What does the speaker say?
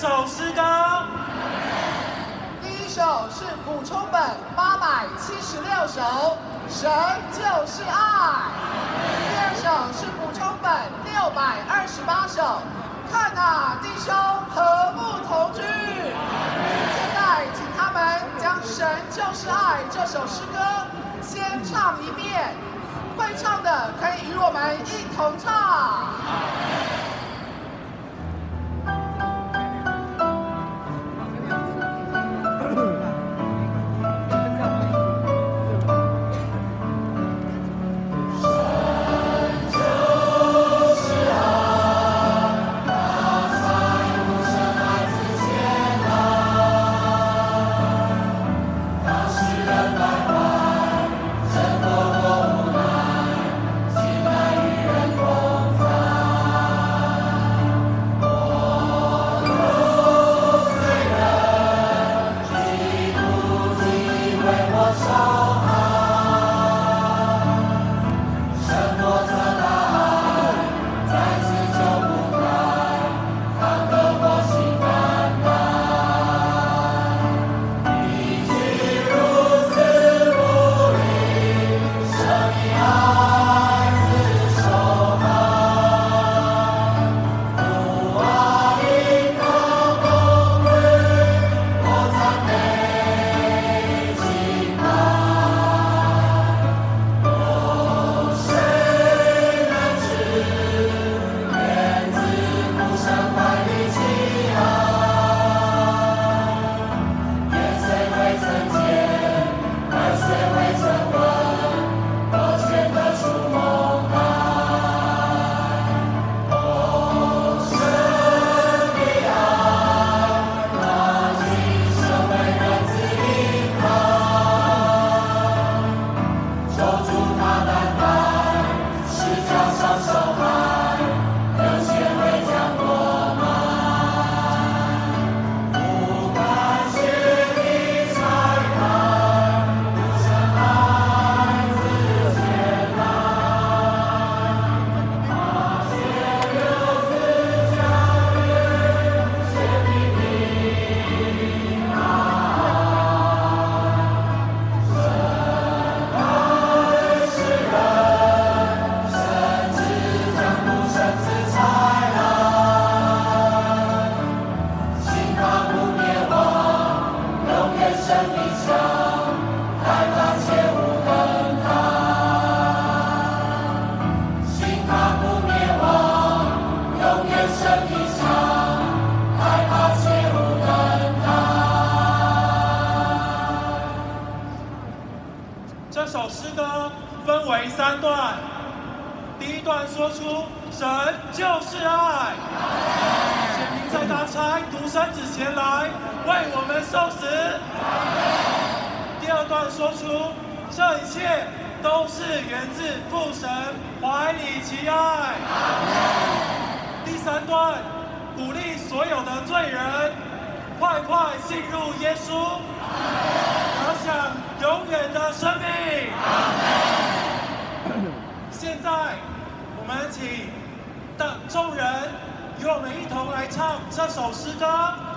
首诗歌。 第一首是补充本876首，神就是爱。第二首是补充本628首，看啊，弟兄和睦同居。现在请他们将《神就是爱》这首诗歌先唱一遍，会唱的可以与我们一同唱。 这首诗歌分为3段，第一段说出神就是爱，显明在他差独生子前来为我们受死。第二段说出这一切都是源自父神怀里其爱。第3段鼓励所有的罪人快快信入耶稣，得享永远的生命。现在，我们请众人与我们一同来唱这首诗歌。